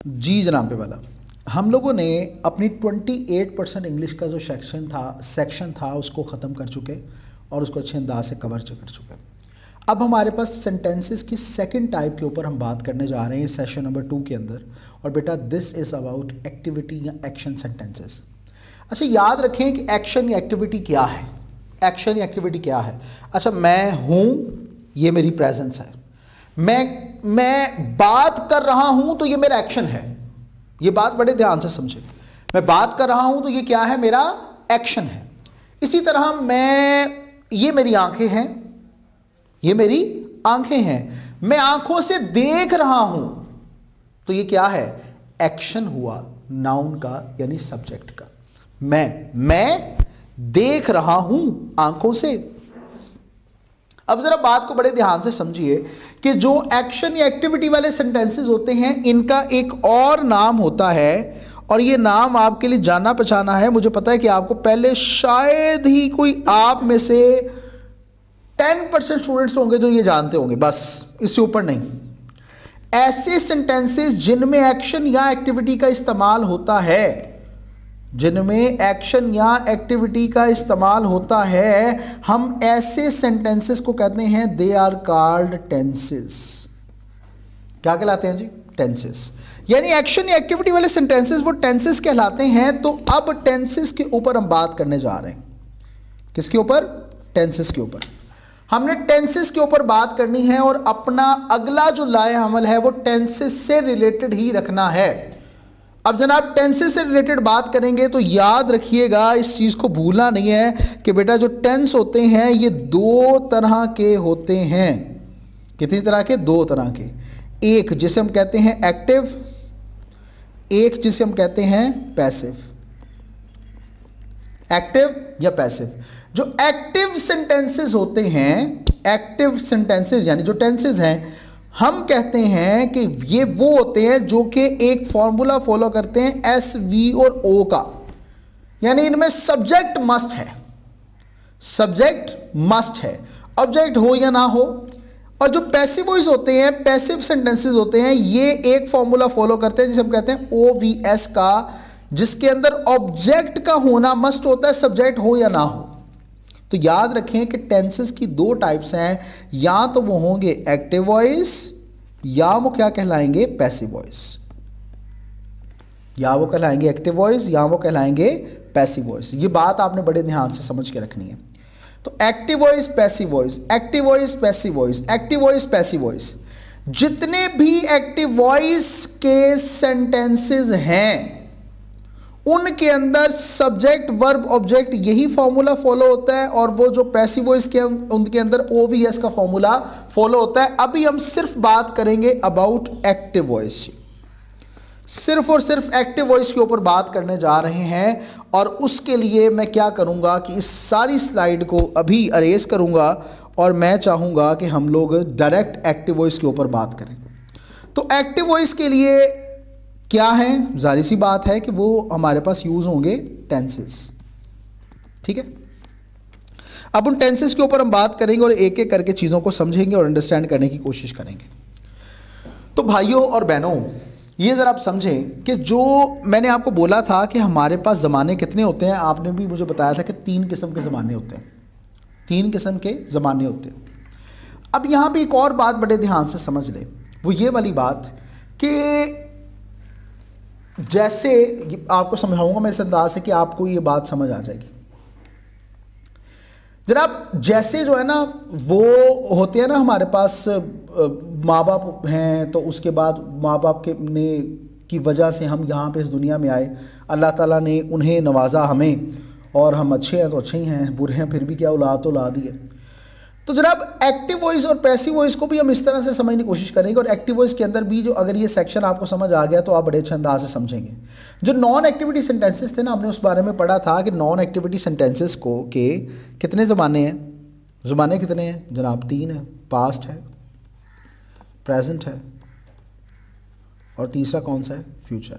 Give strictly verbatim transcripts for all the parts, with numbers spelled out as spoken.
जी जनाब वाला, हम लोगों ने अपनी अट्ठाईस परसेंट इंग्लिश का जो सेक्शन था सेक्शन था उसको ख़त्म कर चुके और उसको अच्छे अंदाज से कवर कर चुके। अब हमारे पास सेंटेंसेस की सेकंड टाइप के ऊपर हम बात करने जा रहे हैं सेशन नंबर टू के अंदर। और बेटा दिस इज़ अबाउट एक्टिविटी या एक्शन सेंटेंसेस। अच्छा याद रखें कि एक्शन या एक्टिविटी क्या है। एक्शन या एक्टिविटी क्या है? अच्छा मैं हूँ, ये मेरी प्रेजेंस है। मैं मैं बात कर रहा हूँ तो ये मेरा एक्शन है। ये बात बड़े ध्यान से समझे। मैं बात कर रहा हूँ तो ये क्या है? मेरा एक्शन है। इसी तरह मैं, ये मेरी आंखें हैं, ये मेरी आंखें हैं। मैं आंखों से देख रहा हूं तो ये क्या है? एक्शन हुआ नाउन का यानी सब्जेक्ट का। मैं मैं देख रहा हूं आंखों से। अब जरा बात को बड़े ध्यान से समझिए कि जो एक्शन या एक्टिविटी वाले सेंटेंसेस होते हैं इनका एक और नाम होता है और ये नाम आपके लिए जाना पहचाना है। मुझे पता है कि आपको पहले शायद ही कोई आप में से टेन परसेंट स्टूडेंट्स होंगे जो ये जानते होंगे, बस इससे ऊपर नहीं। ऐसे सेंटेंसेस जिनमें एक्शन या एक्टिविटी का इस्तेमाल होता है, जिनमें एक्शन या एक्टिविटी का इस्तेमाल होता है, हम ऐसे सेंटेंसेस को कहते हैं दे आर कॉल्ड टेंसेस। क्या कहलाते हैं जी? टेंसेस। यानी एक्शन या एक्टिविटी वाले सेंटेंसेस वो टेंसेस कहलाते हैं। तो अब टेंसेस के ऊपर हम बात करने जा रहे हैं। किसके ऊपर? टेंसेस के ऊपर। हमने टेंसेस के ऊपर बात करनी है और अपना अगला जो लाए अमल है वो टेंसेस से रिलेटेड ही रखना है। अब जनाब टेंसेस से रिलेटेड बात करेंगे तो याद रखिएगा, इस चीज़ को भूलना नहीं है कि बेटा जो टेंस होते हैं ये दो तरह के होते हैं। कितनी तरह के? दो तरह के। एक जिसे हम कहते हैं एक्टिव, एक जिसे हम कहते हैं पैसिव। एक्टिव या पैसिव। जो एक्टिव सेंटेंसेस होते हैं, एक्टिव सेंटेंसेस यानी जो टेंसेस हैं, हम कहते हैं कि ये वो होते हैं जो कि एक फॉर्मूला फॉलो करते हैं एस वी और ओ का। यानी इनमें सब्जेक्ट मस्ट है, सब्जेक्ट मस्ट है, ऑब्जेक्ट हो या ना हो। और जो पैसिव वॉइस होते हैं, पैसिव सेंटेंसेस होते हैं, ये एक फॉर्मूला फॉलो करते हैं जिसे हम कहते हैं ओ वी एस का, जिसके अंदर ऑब्जेक्ट का होना मस्ट होता है, सब्जेक्ट हो या ना हो। तो याद रखें कि टेंसेस की दो टाइप्स हैं, या तो वो होंगे एक्टिव वॉइस या वो क्या कहलाएंगे? Passive voice. या वो कहलाएंगे एक्टिव वॉइस या वो कहलाएंगे पैसिव वॉइस। ये बात आपने बड़े ध्यान से समझ के रखनी है। तो active voice, passive voice, active voice, passive voice, active voice, passive voice. जितने भी एक्टिव वॉइस के सेंटेंसेस हैं उनके अंदर सब्जेक्ट वर्ब ऑब्जेक्ट यही फॉर्मूला फॉलो होता है, और वो जो पैसिव वॉइस के उनके अंदर ओवीएस का फॉर्मूला फॉलो होता है। अभी हम सिर्फ बात करेंगे अबाउट एक्टिव वॉइस, सिर्फ और सिर्फ एक्टिव वॉइस के ऊपर बात करने जा रहे हैं। और उसके लिए मैं क्या करूंगा कि इस सारी स्लाइड को अभी अरेज करूंगा और मैं चाहूंगा कि हम लोग डायरेक्ट एक्टिव वॉइस के ऊपर बात करें। तो एक्टिव वॉइस के लिए क्या है? जाहिर सी बात है कि वो हमारे पास यूज होंगे टेंसेस। ठीक है, अब उन टेंसेस के ऊपर हम बात करेंगे और एक एक करके चीज़ों को समझेंगे और अंडरस्टैंड करने की कोशिश करेंगे। तो भाइयों और बहनों, ये ज़रा आप समझें कि जो मैंने आपको बोला था कि हमारे पास ज़माने कितने होते हैं, आपने भी मुझे बताया था कि तीन किस्म के ज़माने होते हैं। तीन किस्म के ज़माने होते हैं। अब यहाँ पे एक और बात बड़े ध्यान से समझ लें, वो ये वाली बात कि जैसे आपको समझाऊंगा मैं इस अंदाज से कि आपको ये बात समझ आ जाएगी। जनाब जैसे जो है ना वो होते हैं ना, हमारे पास माँ बाप हैं, तो उसके बाद माँ बाप के ने की वजह से हम यहाँ पे इस दुनिया में आए। अल्लाह ताला ने उन्हें नवाजा हमें, और हम अच्छे हैं तो अच्छे ही हैं, बुरे हैं फिर भी क्या औलाद तो औलाद ही है। तो जनाब एक्टिव वॉइस और पैसिव वॉइस को भी हम इस तरह से समझने की कोशिश करेंगे। और एक्टिव वॉइस के अंदर भी जो अगर ये सेक्शन आपको समझ आ गया तो आप बड़े अच्छे अंदाज से समझेंगे। जो नॉन एक्टिविटी सेंटेंसेस थे ना, हमने उस बारे में पढ़ा था कि नॉन एक्टिविटी सेंटेंसेस को के कितने ज़माने हैं? ज़माने कितने हैं जनाब? तीन है। पास्ट है, प्रेजेंट है, और तीसरा कौन सा है? फ्यूचर।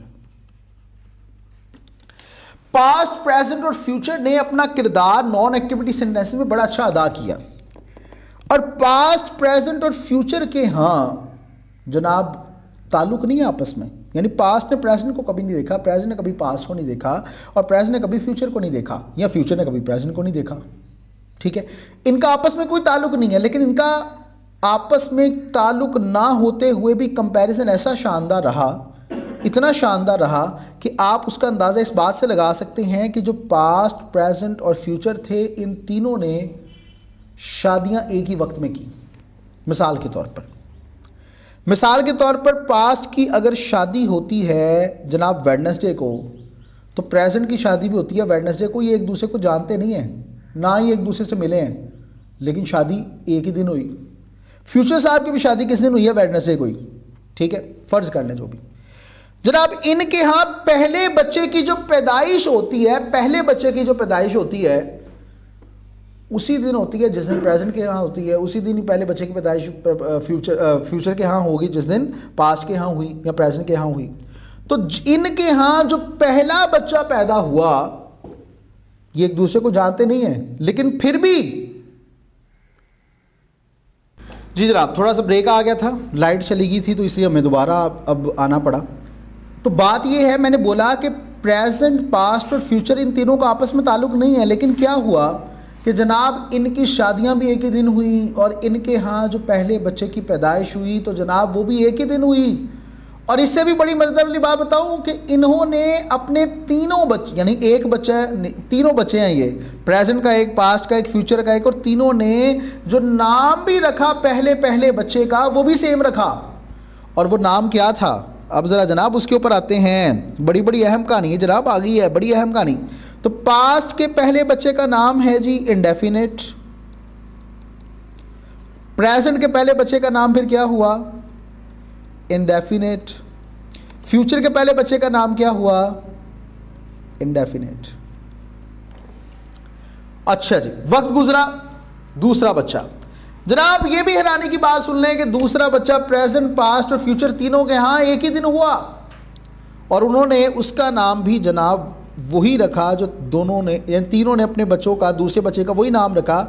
पास्ट, प्रेजेंट और फ्यूचर ने अपना किरदार नॉन एक्टिविटी सेंटेंसेस में बड़ा अच्छा अदा किया। और पास्ट, प्रेजेंट और फ्यूचर के हाँ जनाब ताल्लुक नहीं है आपस में, यानी पास्ट ने प्रेजेंट को कभी नहीं देखा, प्रेजेंट ने कभी पास्ट को नहीं देखा, और प्रेजेंट ने कभी फ्यूचर को नहीं देखा, या फ्यूचर ने कभी प्रेजेंट को नहीं देखा। ठीक है, इनका आपस में कोई ताल्लुक नहीं है, लेकिन इनका आपस में ताल्लुक ना होते हुए भी कंपैरिजन ऐसा शानदार रहा, इतना शानदार रहा कि आप उसका अंदाज़ा इस बात से लगा सकते हैं कि जो पास्ट, प्रेजेंट और फ्यूचर थे, इन तीनों ने शादियां एक ही वक्त में की। मिसाल के तौर पर मिसाल के तौर पर पास्ट की अगर शादी होती है जनाब वेडनेसडे को, तो प्रेजेंट की शादी भी होती है वेडनेसडे को। ये एक दूसरे को जानते नहीं हैं, ना ही एक दूसरे से मिले हैं, लेकिन शादी एक ही दिन हुई। फ्यूचर साहब की भी शादी किस दिन हुई है? वेडनेसडे को ही। ठीक है, फ़र्ज़ कर लें जो भी। जनाब इनके यहाँ पहले बच्चे की जो पैदाइश होती है, पहले बच्चे की जो पैदाइश होती है उसी दिन होती है जिस दिन प्रेजेंट के यहाँ होती है, उसी दिन ही पहले बच्चे की पैदाइश फ्यूचर फ्यूचर के यहाँ होगी जिस दिन पास्ट के यहाँ हुई या प्रेजेंट के यहाँ हुई। तो इनके यहाँ जो पहला बच्चा पैदा हुआ, ये एक दूसरे को जानते नहीं है, लेकिन फिर भी जी जनाब थोड़ा सा ब्रेक आ गया था, लाइट चली गई थी, तो इसलिए हमें दोबारा अब आना पड़ा। तो बात ये है, मैंने बोला कि प्रेजेंट, पास्ट और फ्यूचर इन तीनों का आपस में ताल्लुक नहीं है, लेकिन क्या हुआ कि जनाब इनकी शादियां भी एक ही दिन हुई, और इनके यहाँ जो पहले बच्चे की पैदाइश हुई तो जनाब वो भी एक ही दिन हुई। और इससे भी बड़ी मज़ेदार वाली बात बताऊं कि इन्होंने अपने तीनों बच्चे, यानी एक बच्चा, तीनों बच्चे हैं ये, प्रेजेंट का एक, पास्ट का एक, फ्यूचर का एक, और तीनों ने जो नाम भी रखा पहले पहले बच्चे का वो भी सेम रखा। और वो नाम क्या था? अब ज़रा जनाब उसके ऊपर आते हैं, बड़ी बड़ी अहम कहानी है जनाब, आ गई है बड़ी अहम कहानी। तो पास्ट के पहले बच्चे का नाम है जी इंडेफिनेट, प्रेजेंट के पहले बच्चे का नाम फिर क्या हुआ? इंडेफिनेट, फ्यूचर के पहले बच्चे का नाम क्या हुआ? इंडेफिनेट। अच्छा जी, वक्त गुजरा, दूसरा बच्चा, जनाब ये भी हैरानी की बात सुन लें कि दूसरा बच्चा प्रेजेंट, पास्ट और फ्यूचर तीनों के यहाँ एक ही दिन हुआ, और उन्होंने उसका नाम भी जनाब वही रखा जो दोनों ने, यानी तीनों ने अपने बच्चों का, दूसरे बच्चे का वही नाम रखा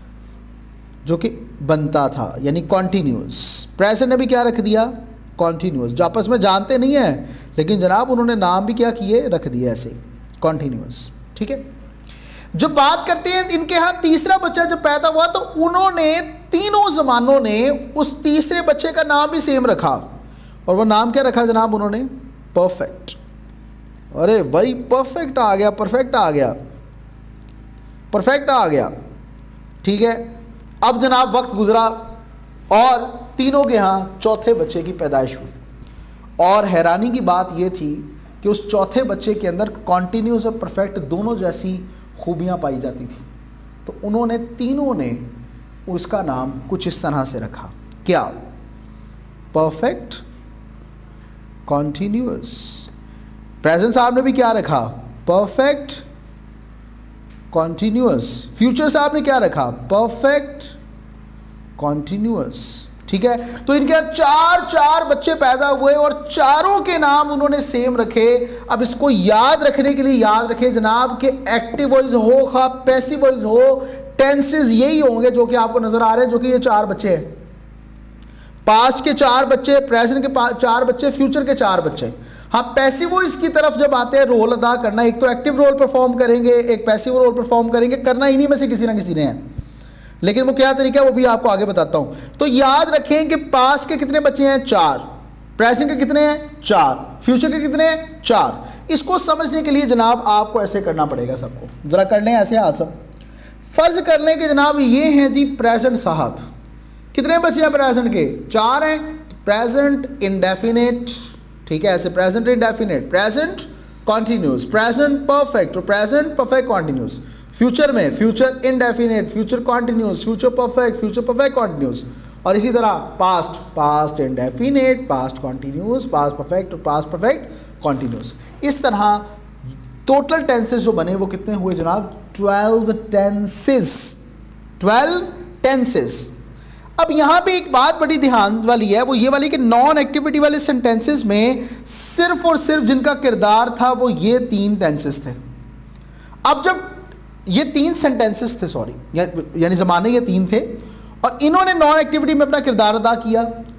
जो कि बनता था, यानी कॉन्टीन्यूस। प्रेजेंट ने भी क्या रख दिया? कॉन्टीन्यूस। जो आपस में जानते नहीं हैं, लेकिन जनाब उन्होंने नाम भी क्या किए? रख दिए ऐसे, कॉन्टीन्यूस। ठीक है, जो बात करते हैं इनके यहाँ तीसरा बच्चा जब पैदा हुआ तो उन्होंने, तीनों ज़मानों ने उस तीसरे बच्चे का नाम भी सेम रखा, और वो नाम क्या रखा जनाब उन्होंने? परफेक्ट। अरे वही परफेक्ट आ गया, परफेक्ट आ गया, परफेक्ट आ गया। ठीक है, अब जनाब वक्त गुजरा और तीनों के यहाँ चौथे बच्चे की पैदाइश हुई, और हैरानी की बात यह थी कि उस चौथे बच्चे के अंदर कॉन्टीन्यूस और परफेक्ट दोनों जैसी खूबियाँ पाई जाती थी। तो उन्होंने, तीनों ने उसका नाम कुछ इस तरह से रखा, क्या? Perfect, continuous. प्रेजेंट साहब ने भी क्या रखा? Perfect, continuous. फ्यूचर साहब ने क्या रखा? Perfect, continuous. ठीक है, तो इनके चार चार बच्चे पैदा हुए और चारों के नाम उन्होंने सेम रखे। अब इसको याद रखने के लिए याद रखे जनाब कि एक्टिव वॉइस हो खा पैसिव वॉइस हो, टेंसेस यही होंगे जो कि आपको नजर आ रहे हैं, जो कि ये चार बच्चे हैं। पास्ट के चार बच्चे, प्रेजेंट के चार बच्चे, फ्यूचर के चार बच्चे। हाँ, पैसिव वॉइस की तरफ जब आते हैं, रोल अदा करना, एक तो एक्टिव रोल परफॉर्म करेंगे, एक पैसिव रोल परफॉर्म करेंगे, करना इन्हीं में से किसी ना किसी ने है, लेकिन वो क्या तरीका है वो भी आपको आगे बताता हूं। तो याद रखें कि पास्ट के कितने बच्चे हैं? चार। प्रेजेंट के कितने हैं? चार। फ्यूचर के कितने हैं? चार। इसको समझने के लिए जनाब आपको ऐसे करना पड़ेगा, सबको जरा कर लें ऐसे हाथ सब। फर्ज कर लें कि जनाब ये हैं जी प्रेजेंट साहब, कितने बच्चे हैं प्रेजेंट के? चार हैं। प्रेजेंट इंडेफिनेट, ठीक है, ऐसे present indefinite, present continuous, present perfect और प्रेजेंट परफेक्ट कॉन्टिन्यूस। फ्यूचर में future indefinite, future continuous, future perfect, future perfect continuous, और इसी तरह past, past indefinite, past continuous, past perfect और पास्ट परफेक्ट कॉन्टिन्यूस। इस तरह टोटल टेंसेस जो बने वो कितने हुए जनाब? Twelve tenses, twelve tenses. अब यहाँ पे एक बात बड़ी ध्यान वाली है, वो ये वाली कि नॉन एक्टिविटी वाले सेंटेंसेस में सिर्फ और सिर्फ जिनका किरदार था वो ये तीन टेंसेस थे। अब जब ये तीन सेंटेंसेस थे, सॉरी या, यानी ज़माने ये तीन थे, और इन्होंने नॉन एक्टिविटी में अपना किरदार अदा किया।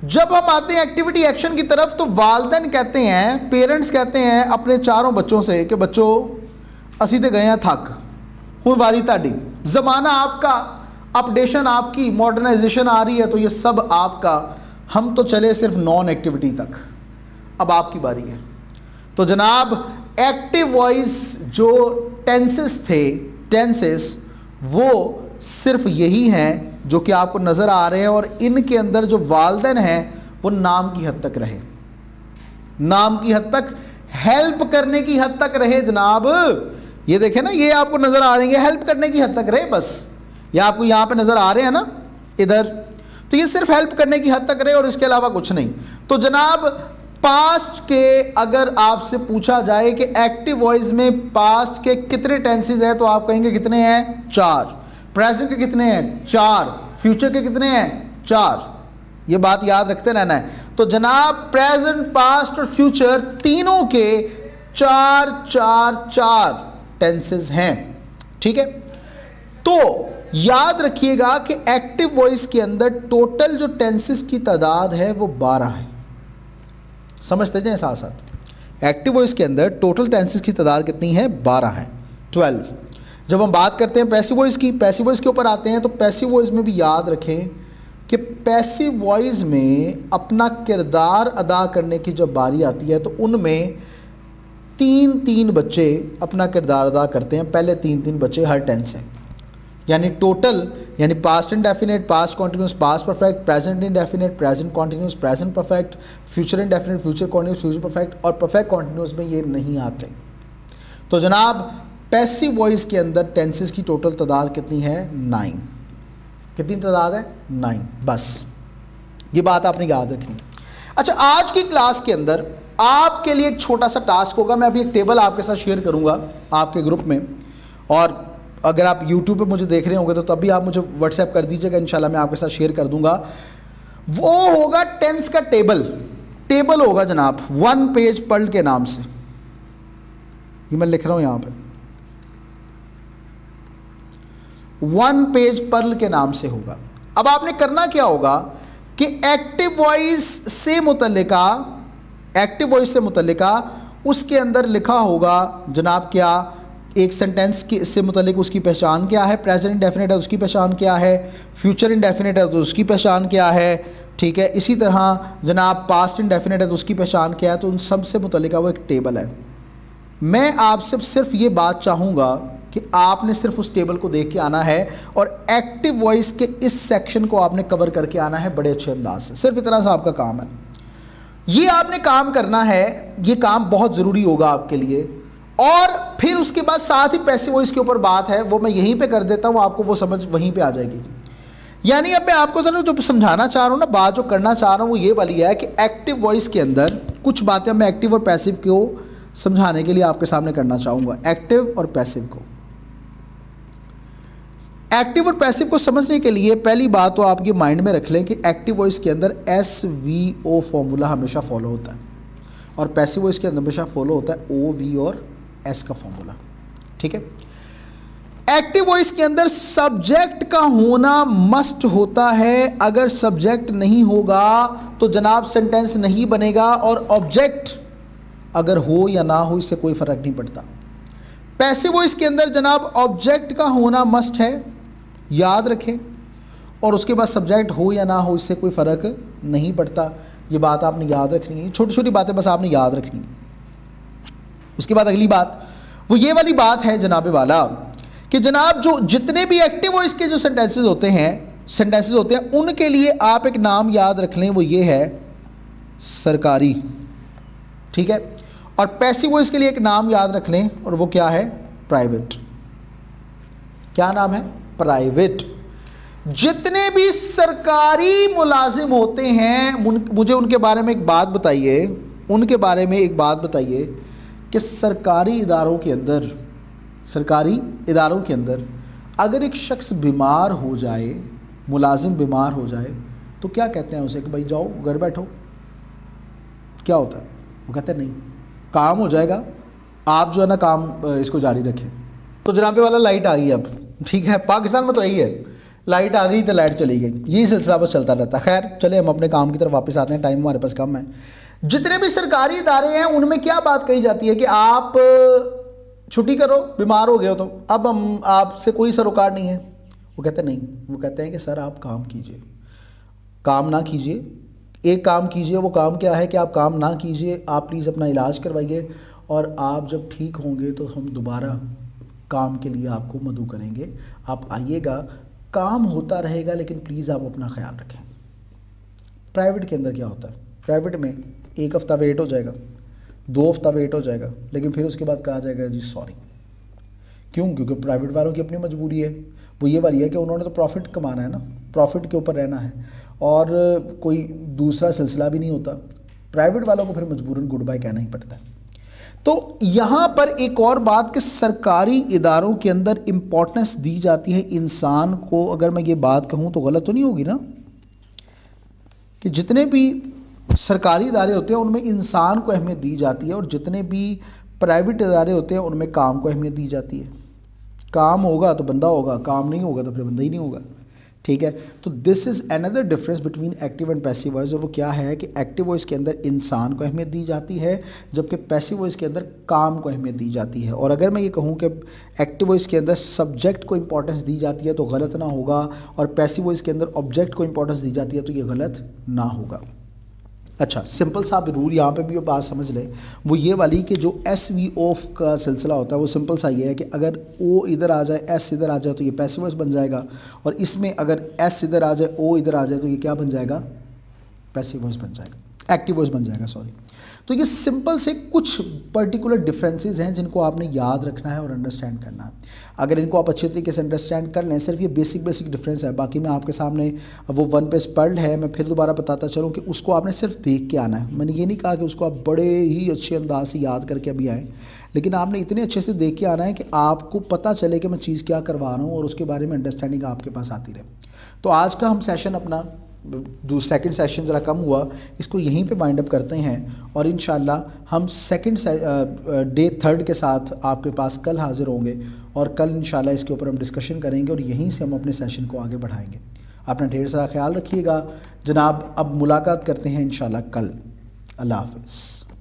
जब हम आते हैं एक्टिविटी एक्शन की तरफ तो वालिदैन कहते हैं, पेरेंट्स कहते हैं अपने चारों बच्चों से कि बच्चों असी तो गए हैं थक, हुण वारी ताड़ी, ज़माना आपका, अपडेशन आपकी, मॉडर्नाइजेशन आ रही है तो ये सब आपका, हम तो चले सिर्फ नॉन एक्टिविटी तक, अब आपकी बारी है। तो जनाब एक्टिव वॉइस जो टेंसेस थे, टेंसेस वो सिर्फ यही हैं जो कि आपको नज़र आ रहे हैं, और इनके अंदर जो वालिदैन हैं वो नाम की हद तक रहे, नाम की हद तक, हेल्प करने की हद तक रहे जनाब। ये देखें ना, ये आपको नज़र आ रहे हैं, हेल्प करने की हद तक रहे बस, ये आपको यहाँ पे नज़र आ रहे हैं ना इधर, तो ये सिर्फ हेल्प करने की हद तक रहे और इसके अलावा कुछ नहीं। तो जनाब पास्ट के अगर आपसे पूछा जाए कि एक्टिव वॉइस में पास्ट के कितने टेंसेस हैं तो आप कहेंगे कितने हैं? चार। प्रेजेंट के कितने हैं? चार। फ्यूचर के कितने हैं? चार। ये बात याद रखते रहना है। तो जनाब प्रेजेंट, पास्ट और फ्यूचर तीनों के चार चार चार टेंसेस हैं, ठीक है। तो याद रखिएगा कि एक्टिव वॉइस के अंदर टोटल जो टेंसेस की तादाद है वो बारह है, समझते जाएं साथ साथ। एक्टिव वॉइस के अंदर टोटल टेंसेस की तादाद कितनी है? बारह है, ट्वेल्व। जब हम बात करते हैं पैसिव वॉइस की, पैसिव वॉइस के ऊपर आते हैं, तो पैसिव वॉइस में भी याद रखें कि पैसिव वॉइस में अपना किरदार अदा करने की जब बारी आती है तो उनमें तीन तीन बच्चे अपना किरदार अदा करते हैं, पहले तीन तीन बच्चे हर टेंस हैं, यानी टोटल, यानी past indefinite, past continuous, past perfect, present indefinite, present continuous, present perfect, future indefinite, future continuous, future perfect और परफेक्ट कॉन्टिन्यूस में ये नहीं आते। तो जनाब पैसिव वॉइस के अंदर टेंसेस की टोटल तादाद कितनी है? नाइन। कितनी तादाद है? नाइन। बस ये बात आपने याद रखनी। अच्छा, आज की क्लास के अंदर आपके लिए एक छोटा सा टास्क होगा। मैं अभी एक टेबल आपके साथ शेयर करूंगा आपके ग्रुप में, और अगर आप यूट्यूब पे मुझे देख रहे होंगे तो तभी आप मुझे व्हाट्सएप कर दीजिएगा, इंशाल्लाह मैं आपके साथ शेयर कर दूंगा। वो होगा टेंस का टेबल। टेबल होगा जनाब वन पेज पर्ल के नाम से, ये मैं लिख रहा हूं यहां पे, वन पेज पर्ल के नाम से होगा। अब आपने करना क्या होगा कि एक्टिव वॉइस से मुतल्लिका, एक्टिव वॉइस से मुतल्लिका उसके अंदर लिखा होगा जनाब क्या, एक सेंटेंस की से मुतल्लिक उसकी पहचान क्या है, प्रेजेंट इंडेफिनिट है उसकी पहचान क्या है, फ्यूचर इंडेफिनिट है तो उसकी पहचान क्या है, ठीक है। इसी तरह जनाब पास्ट इंडेफिनिट है तो उसकी पहचान क्या है। तो उन सब से मुतल्लिका वो एक टेबल है। मैं आपसे सिर्फ ये बात चाहूँगा कि आपने सिर्फ उस टेबल को देख के आना है और एक्टिव वॉइस के इस सेक्शन को आपने कवर करके आना है बड़े अच्छे अंदाज से। सिर्फ इतना सा आपका काम है, ये आपने काम करना है, ये काम बहुत ज़रूरी होगा आपके लिए। और फिर उसके बाद साथ ही पैसिव वॉइस के ऊपर बात है, वो मैं यहीं पे कर देता हूँ, आपको वो समझ वहीं पे आ जाएगी। यानी अब मैं आपको जरा जो समझाना चाह रहा हूँ ना, बात जो करना चाह रहा हूँ वो ये वाली है कि एक्टिव वॉइस के अंदर कुछ बातें मैं एक्टिव और पैसिव को समझाने के लिए आपके सामने करना चाहूँगा। एक्टिव और पैसिव को, एक्टिव और पैसिव को समझने के लिए पहली बात तो आप ये माइंड में रख लें कि एक्टिव वॉइस के अंदर एस वी ओ फॉर्मूला हमेशा फॉलो होता है और पैसिव वॉइस के अंदर हमेशा फॉलो होता है ओ वी और एस का फॉर्मूला, ठीक है। एक्टिव वॉइस के अंदर सब्जेक्ट का होना मस्ट होता है, अगर सब्जेक्ट नहीं होगा तो जनाब सेंटेंस नहीं बनेगा, और ऑब्जेक्ट अगर हो या ना हो इससे कोई फ़र्क नहीं पड़ता। पैसिव वॉइस के अंदर जनाब ऑब्जेक्ट का होना मस्ट है, याद रखें, और उसके बाद सब्जेक्ट हो या ना हो इससे कोई फ़र्क नहीं पड़ता। ये बात आपने याद रखनी है, छोटी छोटी बातें बस आपने याद रखनी है। उसके बाद अगली बात वो ये वाली बात है जनाबे वाला कि जनाब जो जितने भी एक्टिव वॉइस के जो सेंटेंसेस होते हैं सेंटेंसेस होते हैं उनके लिए आप एक नाम याद रख लें, वो ये है सरकारी, ठीक है। और पैसिव वॉइस के लिए एक नाम याद रख लें और वो क्या है? प्राइवेट। क्या नाम है? प्राइवेट। जितने भी सरकारी मुलाजिम होते हैं मुझे उनके बारे में एक बात बताइए, उनके बारे में एक बात बताइए कि सरकारी इदारों के अंदर सरकारी इदारों के अंदर अगर एक शख्स बीमार हो जाए, मुलाजिम बीमार हो जाए, तो क्या कहते हैं उसे कि भाई जाओ घर बैठो? क्या होता है? वो कहते हैं नहीं, काम हो जाएगा, आप जो है ना काम इसको जारी रखें। तो जनाबे वाला लाइट आ गई अब, ठीक है। पाकिस्तान में तो यही है, लाइट आ गई तो लाइट चली गई, यही सिलसिला बस चलता रहता है। खैर चले हम अपने काम की तरफ वापस आते हैं, टाइम हमारे पास कम है। जितने भी सरकारी इदारे हैं उनमें क्या बात कही जाती है कि आप छुट्टी करो, बीमार हो गए हो तो अब हम आपसे कोई सरोकार नहीं है। वो कहते नहीं, वो कहते हैं कि सर आप काम कीजिए, काम ना कीजिए, एक काम कीजिए। वो काम क्या है कि आप काम ना कीजिए, आप प्लीज़ अपना इलाज करवाइए और आप जब ठीक होंगे तो हम दोबारा काम के लिए आपको मदऊ करेंगे, आप आइएगा, काम होता रहेगा, लेकिन प्लीज़ आप अपना ख्याल रखें। प्राइवेट के अंदर क्या होता है, प्राइवेट में एक हफ़्ता वेट हो जाएगा, दो हफ्ता वेट हो जाएगा, लेकिन फिर उसके बाद कहा जाएगा जी सॉरी। क्यों? क्योंकि प्राइवेट वालों की अपनी मजबूरी है, वो ये वाली है कि उन्होंने तो प्रॉफिट कमाना है ना, प्रॉफिट के ऊपर रहना है और कोई दूसरा सिलसिला भी नहीं होता। प्राइवेट वालों को फिर मजबूरन गुड बाय कहना ही पड़ता है। तो यहाँ पर एक और बात कि सरकारी इदारों के अंदर इम्पोर्टेंस दी जाती है इंसान को। अगर मैं ये बात कहूँ तो गलत तो नहीं होगी ना, कि जितने भी सरकारी इदारे होते हैं उनमें इंसान को अहमियत दी जाती है और जितने भी प्राइवेट इदारे होते हैं उनमें काम को अहमियत दी जाती है। काम होगा तो बंदा होगा, काम नहीं होगा तो फिर बंदा ही नहीं होगा। ठीक है, तो this is another difference between active and passive voice. और वो क्या है कि एक्टिव वॉइस के अंदर इंसान को अहमियत दी जाती है, जबकि पैसिव वॉइस के अंदर काम को अहमियत दी जाती है। और अगर मैं ये कहूँ कि एक्टिव वॉइस के अंदर सब्जेक्ट को इंपॉर्टेंस दी जाती है तो गलत ना होगा, और पैसिव वॉइस के अंदर ऑब्जेक्ट को इंपॉर्टेंस दी जाती है तो ये गलत ना होगा। अच्छा, सिंपल सा रूल यहाँ पे भी बात समझ लें, वो ये वाली कि जो एस वी ओ का सिलसिला होता है वो सिंपल सा ये है कि अगर ओ इधर आ जाए, एस इधर आ जाए तो ये पैसिव वॉइस बन जाएगा, और इसमें अगर एस इधर आ जाए, ओ इधर आ जाए तो ये क्या बन जाएगा, पैसिव वॉइस बन जाएगा, एक्टिव वॉइस बन जाएगा, सॉरी। तो ये सिंपल से कुछ पर्टिकुलर डिफरेंसेस हैं जिनको आपने याद रखना है और अंडरस्टैंड करना है। अगर इनको आप अच्छे तरीके से अंडरस्टैंड कर लें, सिर्फ ये बेसिक बेसिक डिफरेंस है, बाकी मैं आपके सामने वो वन पेज पढ़ है, मैं फिर दोबारा बताता चलूँ कि उसको आपने सिर्फ देख के आना है। मैंने ये नहीं कहा कि उसको आप बड़े ही अच्छे अंदाज से याद करके अभी आएँ, लेकिन आपने इतने अच्छे से देख के आना है कि आपको पता चले कि मैं चीज़ क्या करवा रहा हूँ और उसके बारे में अंडरस्टैंडिंग आपके पास आती रहे। तो आज का हम सेशन अपना दो सेकंड सेशन ज़रा कम हुआ, इसको यहीं पे वाइंड अप करते हैं और इंशाल्लाह हम सेकंड डे थर्ड के साथ आपके पास कल हाज़िर होंगे और कल इंशाल्लाह इसके ऊपर हम डिस्कशन करेंगे और यहीं से हम अपने सेशन को आगे बढ़ाएंगे। अपना ढेर सारा ख्याल रखिएगा जनाब। अब मुलाकात करते हैं इंशाल्लाह कल। अल्लाह हाफ़िज़।